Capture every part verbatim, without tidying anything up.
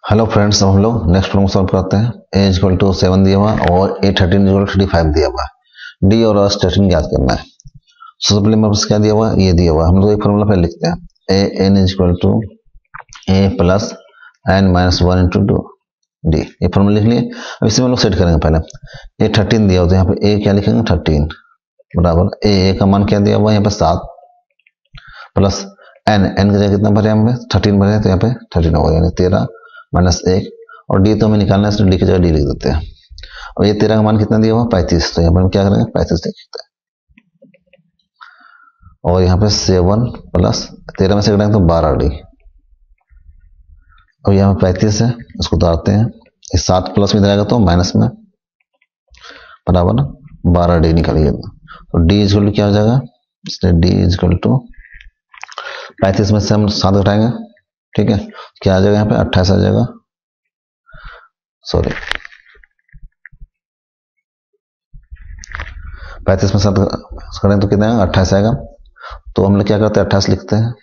Hello friends, हम लोग next problem solve करते हैं। ए इक्वल टू सेवन दिया हुआ और a thirteen equal thirty five दिया हुआ है। डी और एस थर्टीन याद करना है। सबसे पहले मेरे पास क्या दिया हुआ है, ये दिया हुआ है। हम लोग एक फॉर्मूला पहले लिखते हैं। A n equal to a plus n minus one into two d. ये फॉर्मूला लिख लिए। अब इसे हम लोग सेट करेंगे। पहले ए थर्टीन दिया हुआ तो यहाँ पे ए क्या लिखेंगे, थर्टीन बराबर ए ए का मान क्या दिया हुआ है, यहाँ पे सात प्लस एन एन की जगह कितना भरे, हमें थर्टीन भरे तो यहाँ पे थर्टीन होगा, यानी तेरह माइनस एक। और डी तो हमें निकालना है, इसलिए डी की जगह डी लिख देते हैं। और ये तेरह का मान कितना दिया हुआ, पैंतीस, तो यहाँ पर हम क्या करेंगे, पैंतीस लिख देते हैं। और यहाँ पे सेवन प्लस तेरह में से करेंगे तो बारह डी। और यहाँ पे पैंतीस है, इसको उतारते हैं। इस सात प्लस में जाएगा तो माइनस में बराबर ना बारह डी निकालिए। तो डी इजकल टू क्या हो जाएगा, इसलिए डी इजकल टू पैंतीस में से हम सात घटाएंगे, ठीक है, क्या आ जाएगा, यहाँ पे अट्ठाईस आ जाएगा। सॉरी, पैंतीस में सात करें तो कितना आएगा, अट्ठाईस आएगा। तो हम लोग क्या करते हैं, अट्ठाईस लिखते हैं।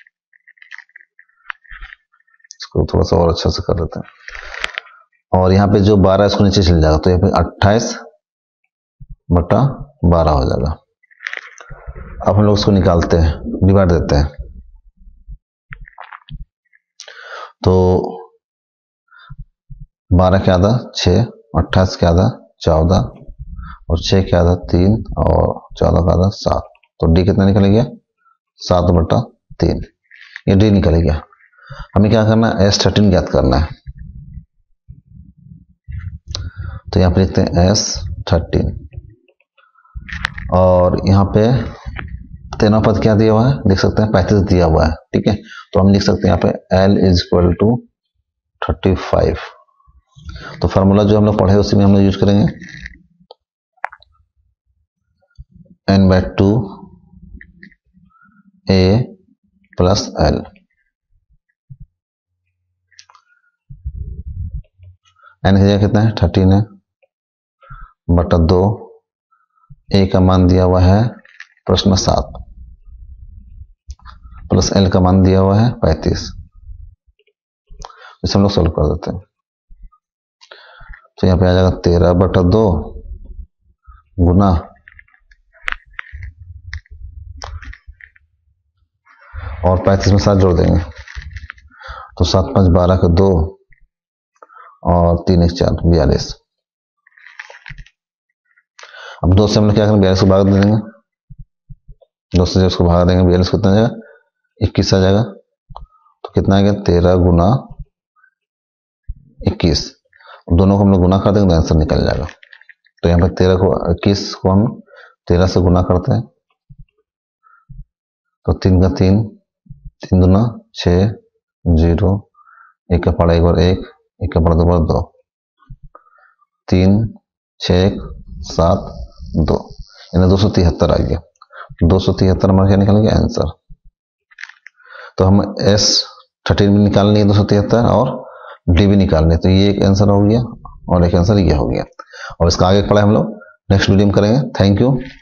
इसको थोड़ा सा और अच्छा से कर देते हैं। और यहाँ पे जो बारह इसको नीचे चल जाएगा, तो यहाँ पे अट्ठाईस बटा बारह हो जाएगा। अब हम लोग उसको निकालते हैं, डिवाइड देते हैं। तो बारह क्या आधा छः, अट्ठाईस क्या आधा चौदह, और छः क्या आधा तीन, और चौदह का आधा सात। तो डी कितना निकल गया, सात बटा तीन। ये डी निकल गया। हमें क्या करना है, एस थर्टीन ज्ञात करना है। तो यहाँ पे लिखते हैं एस थर्टीन। और यहाँ पे तेरह पद क्या दिया हुआ है, लिख सकते हैं पैंतीस दिया हुआ है, ठीक है। तो हम लिख सकते हैं यहाँ पे l is equal to thirty five. तो फार्मूला जो हम लोग पढ़े उसी में हम लोग यूज करेंगे। N by two a plus l. N की जगह कितना है, थर्टीन है, बटा दो। ए का मान दिया हुआ है प्रश्न में सात, प्लस एल का मान दिया हुआ है पैंतीस। इसे हम लोग सोल्व कर देते हैं। तो यहाँ पे आ जाएगा तेरह बटा दो गुना और पैंतीस में सात जोड़ देंगे तो सात पाँच बारह का दो और तीन एक चार बयालीस। अब दो से हम लोग क्या करेंगे, बयालीस को भाग दे देंगे। दो से जब उसको भाग देंगे बयालीस कितना आ जाएगा, इक्कीस आ जाएगा। तो कितना आ गया, तेरह गुना इक्कीस। दोनों को हम लोग गुना कर देंगे तो आंसर निकल जाएगा। तो यहाँ पर तेरह को इक्कीस को हम तेरह से गुना करते हैं तो तीन का तीन, तीन दुना छः, जीरो, एक का पड़ा एक बार एक, एक का पड़ा दो बार दो, तीन छः एक सात दो, यानी दो सौ तिहत्तर आ गया। दो सौ तिहत्तर हमारा क्या निकल गया आंसर। तो हम एस थर्टीन भी निकालनी है, दो सौ तिहत्तर, और डी भी निकालनी है। तो ये एक आंसर हो गया और एक आंसर ये हो गया। और इसका आगे पढ़ा हम लोग नेक्स्ट वीडियो में करेंगे। Thank you.